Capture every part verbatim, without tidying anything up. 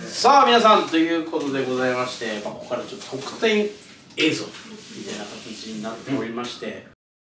さあ皆さんということでございまして、まあ、ここからちょっと特典映像みたいな形になっておりまして、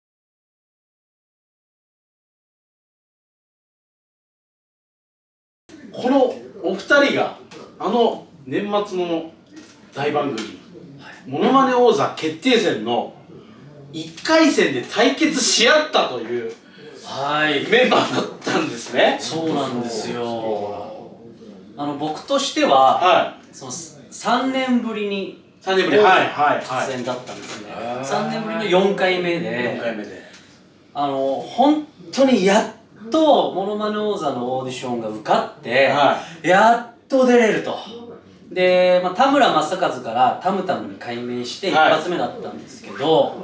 このお二人があの年末の大番組「ものまね王座決定戦」のいっかい戦で対決し合ったというメンバーだったんですね。 そうなんですよ。あの僕としては、はい、そのさんねんぶりにさんねんぶり出演だったんですね。さんねんぶりのよんかいめで、あの本当にやっとものまね王座のオーディションが受かって、はい、やっと出れると。で、まあ、田村正和からタムタムに改名して一発目だったんですけど、はい、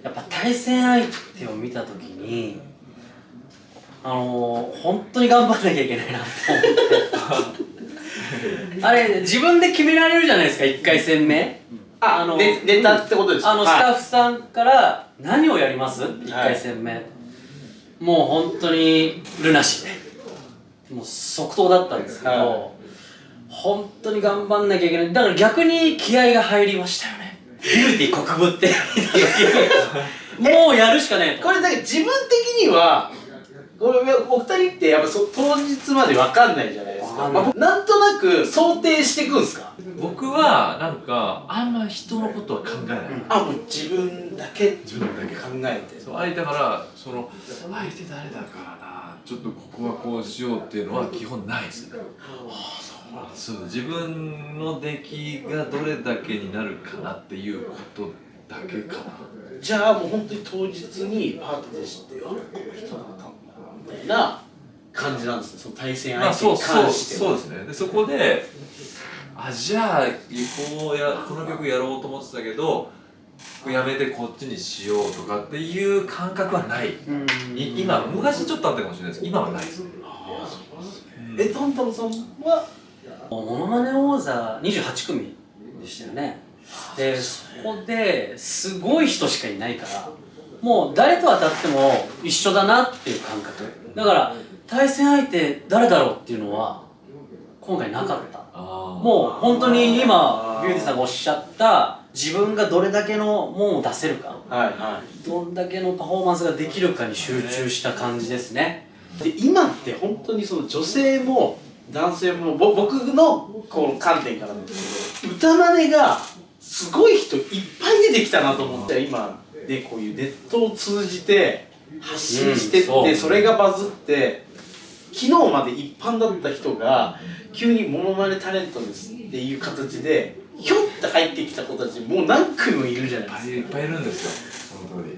やっぱ対戦相手を見た時にあのー、本当に頑張んなきゃいけないなと思ってあれ自分で決められるじゃないですか。いっかい戦目あのネタってことですか。 あのスタッフさんから「何をやります?」いっかい戦目、はい、もう本当にルナシーでもう即答だったんですけど、はい、本当に頑張んなきゃいけない。だから逆に気合が入りましたよね。ビューティー国分ってもうやるしかねえと。 これだけ自分的にはこれお二人ってやっぱそ当日まで分かんないじゃないですか。まあ、なんとなく想定していくんですか。 僕はなんかあんま人のことは考えない、うん、 あもう自分だけ自分だけ考えて、 そう相手からその相手誰だからなちょっとここはこうしようっていうのは基本ないですね。そう自分の出来がどれだけになるかなっていうことだけかな。 じゃあもう本当に当日にパートで知ってあこの人だったんだみたいな感じなんですね。その対戦相手に関しては。 そうですね。でそこであじゃあこうやこの曲やろうと思ってたけどやめてこっちにしようとかっていう感覚はない。今昔ちょっとあったかもしれないですけど今はないですね。 ああそうですね。えタンタンさんはものまね王座にじゅうはちくみでしたよね。でそこですごい人しかいないからもう誰と当たっても一緒だなっていう感覚だから対戦相手誰だろうっていうのは今回なかった。もう本当に今ビューティーさんがおっしゃった自分がどれだけのもんを出せるか、はいはい、どんだけのパフォーマンスができるかに集中した感じですね。 で今って本当にその女性も男性も僕のこう観点からなんですけど歌マネがすごい人いっぱい出てきたなと思って、今でこういうネットを通じて発信してって、うん、そ, それがバズって昨日まで一般だった人が急にモノマネタレントですっていう形でひょって入ってきた子たちもう何組もいるじゃないですか。 いっぱいいるんですよその通り。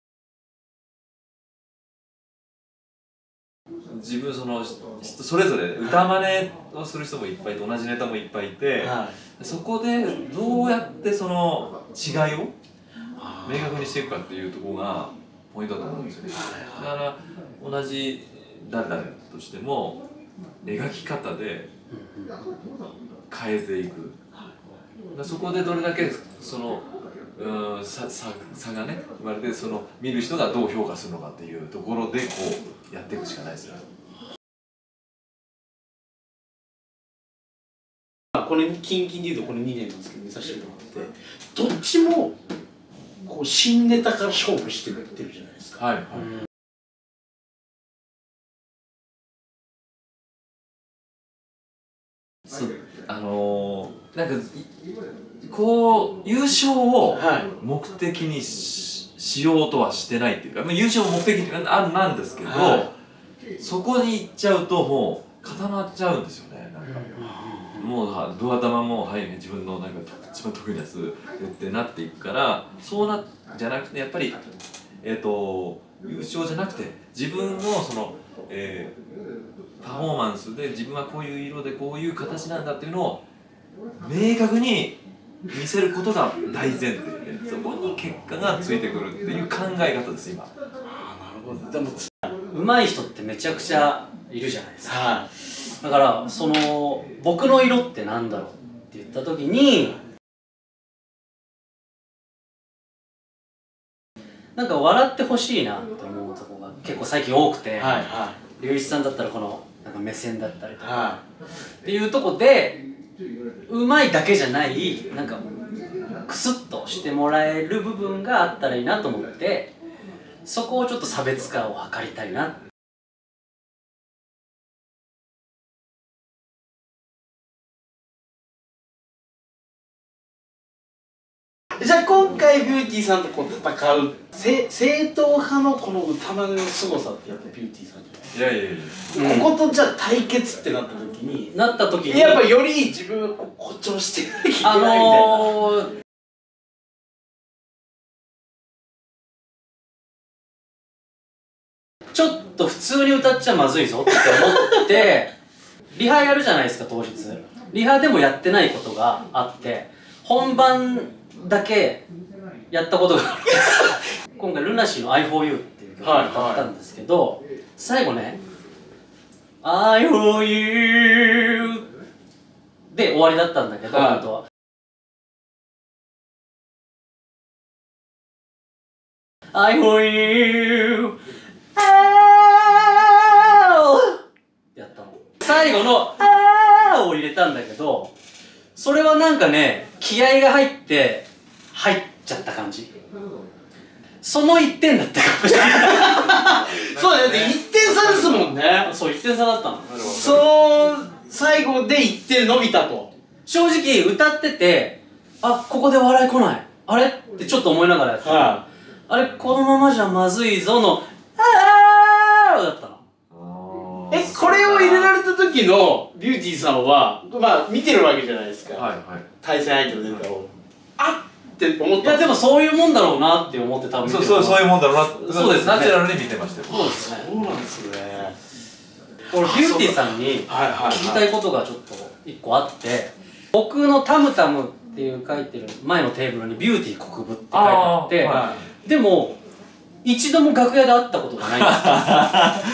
自分そのそれぞれ歌真似をする人もいっぱいいて同じネタもいっぱいいて、はい、そこでどうやってその違いを明確にしていくかっていうところがポイントだと思うんですよね。だから同じ誰々としても描き方で変えていく。そこでどれだけそのうん差差差がね生まれてその見る人がどう評価するのかっていうところでこうやっていくしかないですよ。 これ近々でいうとこれにねんなんですけど見させてもらってどっちもこう新ネタから勝負してくれてるじゃないですか。はいはい、 あのー、なんかこう優勝を目的に し,、はい、しようとはしてないっていうか、まあ、優勝を目的にあなんですけど、はい、そこに行っちゃうともう固まっちゃうんですよね。なんかもうドア玉も、はい、自分のなんか一番得意なやつってなっていくからそうなじゃなくてやっぱり、えー、と優勝じゃなくて自分のその、えー、パフォーマンスで自分はこういう色でこういう形なんだっていうのを明確に見せることが大前提でそこに結果がついてくるっていう考え方です今。 ああなるほど。でも上手い人ってめちゃくちゃいるじゃないですか。はい、だからその僕の色ってなんだろうって言った時になんか笑ってほしいなって思うところが結構最近多くて、龍一さんだったらこのなんか目線だったりとか、はい、っていうとこでうまいだけじゃないなんかクスッとしてもらえる部分があったらいいなと思って、そこをちょっと差別化を図りたいな。 じゃあ今回ビューティーさんとこう戦う正正統派のこの歌まねの凄さってやっぱビューティーさんじゃない？ いやいやいや、 うん、こことじゃあ対決ってなった時になった時にやっぱより自分を誇張してなきゃいけないみたいな、 あのー、ちょっと普通に歌っちゃまずいぞって思ってリハやるじゃないですか。当日リハでもやってないことがあって、本番だけやったことがあるんです今回ルナシーの アイフォーユー っていう曲を歌ったんですけど、はいはい、最後ね アイフォーユー で終わりだったんだけど、はい、本当はアイフォーユー やったの。最後の「あー」を入れたんだけど、それはなんかね気合が入って入っちゃった感じ。そのいってんだったかもしれないそうだよね、いってん差ですもんね。 そう、いってん差だったの。 その最後でいってん伸びたと。 正直歌ってて、あ、ここで笑い来ない、あれってちょっと思いながらやってた、はい、あれこのままじゃまずいぞのあーだったの。 え、これを入れられた時のビューティーさんはまあ見てるわけじゃないですか、はいはい、対戦相手のネタをあって思った。 いやでもそういうもんだろうなって思って多分そうそうそういうもんだろうな。そうです、ナチュラルに見てましたよ。 そうですね。 そうなんですね。 俺ビューティーさんに聞きたいことがちょっと一個あって、僕のタムタムっていう書いてる前のテーブルにビューティー国分って書いてあって、はい、でも一度も楽屋で会ったことがないんですよ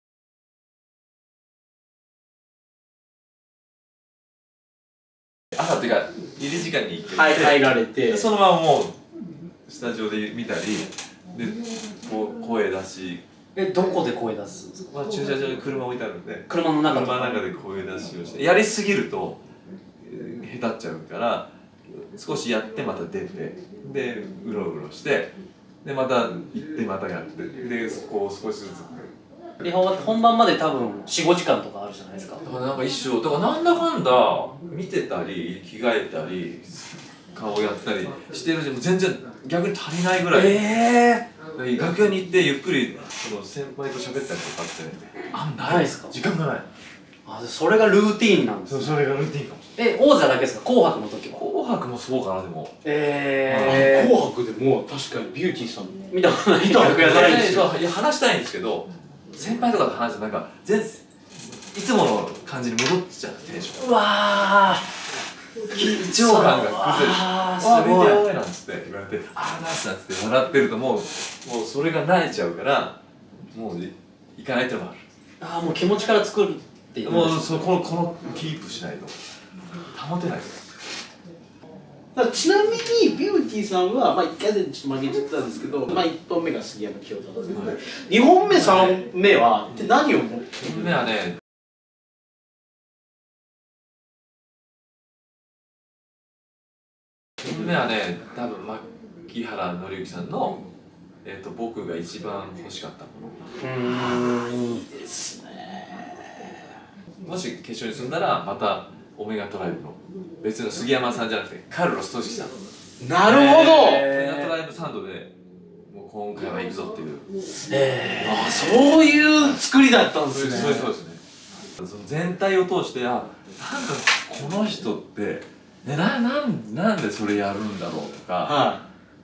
朝っていうか入り時間に行って入られて、 そのままもうスタジオで見たりでこう声出し、 え、どこで声出すんですか？ まあ駐車場に車置いてあるんで、 車の中車の中で声出しをして、やりすぎると下手っちゃうから少しやってまた出てでうろうろしてでまた行ってまたやってでこう少しずつ。 リハ終わって本番まで多分よん、ごじかんとかあるじゃないですか。 だからなんか一生だからなんだかんだ見てたり着替えたり顔やったりしてるうちも全然逆に足りないぐらい。えー、楽屋に行ってゆっくりその先輩と喋ったりとかってあんないですか？時間がない。 あ、それがルーティーンなんですね。それがルーティーンかもしれない。 え、王座だけですか？紅白の時は。 紅白もそうかな。でもえー、紅白でも確かにビューティーさん見たことない。見たことないんですよ。いや話したいんですけど、先輩とかと話してなんか全いつもの感じに戻っちゃうテンション。うわー、緊張感が崩れて、あーすごいなんつって言われて、あーナイスなんつって笑ってるともうもうそれが慣れちゃうからもう行かないっていうのもある。 ああ、もう気持ちから作るっていう。 もうそこのこのキープしないと保てないです。 ちなみにビューティーさんは、まあ、いっかいでちょっと負けちゃったんですけど、まあ、いっぽんめが杉山清太郎ですけど、はい、にほんめさんぼんめはって何を思って？ にほんめはね、にほんめはね、多分牧原紀之さんの、えーと、僕が一番欲しかったもの。 うーん、いいですね。 もし決勝に進んだらまたオメガトライブの別の杉山さんじゃなくてカルロス・トシキさん。 なるほど。 オメガトライブサンドでもう今回は行くぞっていう。 えー、あ、そういう作りだったんですね。 そうそうですね。その全体を通してあ、なんかこの人ってえななんなんでそれやるんだろうとか、はい、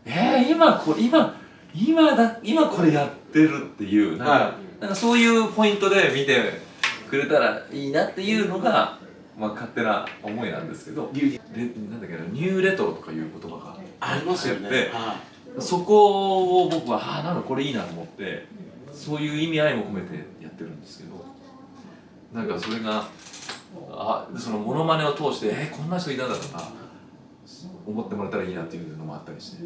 えー、今こ今今だ今これやってるっていうなんか、はい、なんかそういうポイントで見てくれたらいいなっていうのが。まあ勝手な思いなんですけど、レなんだっけな、ニューレトロとかいう言葉がありますよね。 はい、そこを僕はああなんかこれいいなと思ってそういう意味合いも込めてやってるんですけど、なんかそれがあそのモノマネを通してえー、こんな人いたんだとか思ってもらえたらいいなっていうのもあったりして。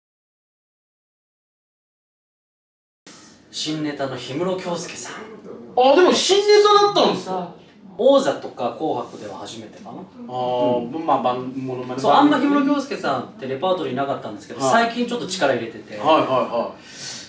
新ネタの氷室京介さん。 あ、でも新ネタだったんですか。 王座とか紅白では初めてかな。ああ、まあ番ものまね。 そう、あんま氷室京介さんってレパートリーなかったんですけど、最近ちょっと力入れてて、はいはいはい。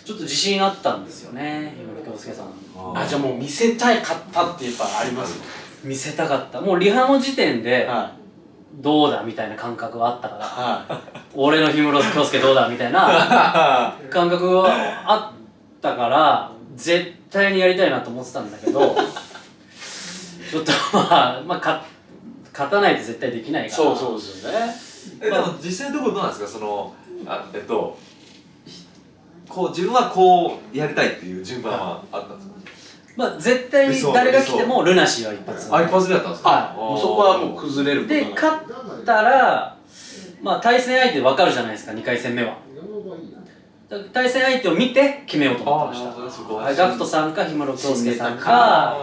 ちょっと自信あったんですよね、氷室京介さん。 あ、じゃあもう見せたいかったってやっぱあります。 見せたかった。もうリハの時点でどうだみたいな感覚はあったから、はい、俺の氷室京介どうだみたいな感覚はあったから絶対にやりたいなと思ってたんだけどちょっとまあまあか勝たないと絶対できないから。 そうそうですよね。 え、でも実際のところどうなんですか、そのあえっとこう自分はこうやりたいっていう順番はあったんですか。 まあ絶対に誰が来てもルナシーは一発。 あ、一発でやったんですか。 はい。もうそこはもう崩れる。 で勝ったらまあ対戦相手分かるじゃないですか、にかい戦目は。対戦相手を見て決めようと思ってました。ガクトさんか氷室京介さんか。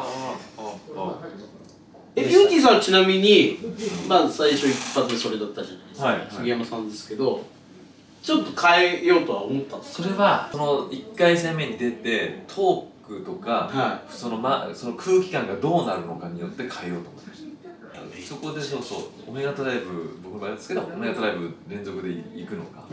え、ビューティーさんはちなみにまあ最初一発でそれだったじゃないですか、はい、杉山さんですけど、ちょっと変えようとは思ったんですか。 それはそのいっかい戦目に出てトークとか、はい、そのまその空気感がどうなるのかによって変えようと思いました。そこでそうそうオメガトライブ、僕の場合ですけどオメガトライブ連続で行くのか、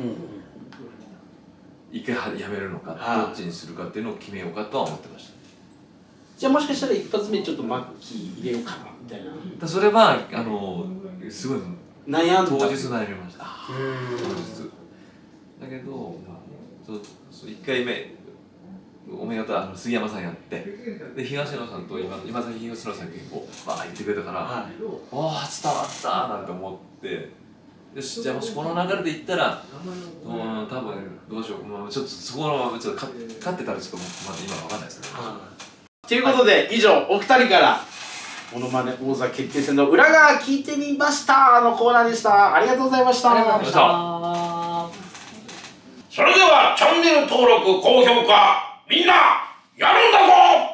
一、うん、回やめるのか、どっちにするかっていうのを決めようかとは思ってました。 じゃあもしかしたら一発目ちょっとマッキー入れようかなみたいな。 それはあのすごい悩んだ。 当日悩みました。当日だけど、そうそういっかいめおめがとあの杉山さんやってで東野さんと今今崎東野さんがこうバーッ言ってくれたから、はい、ああ伝わったなんて思って、よしじゃあもしこの流れでいったら、うん、多分どうしよう、まあ、ちょっとそこのままちょっと勝ってたらちょっとまだ今わかんないですね。 ということで以上お二人からモノマネ王座決定戦の裏側聞いてみましたのコーナーでした。ありがとうございました。ありがとうございました。それではチャンネル登録高評価みんなやるんだぞ。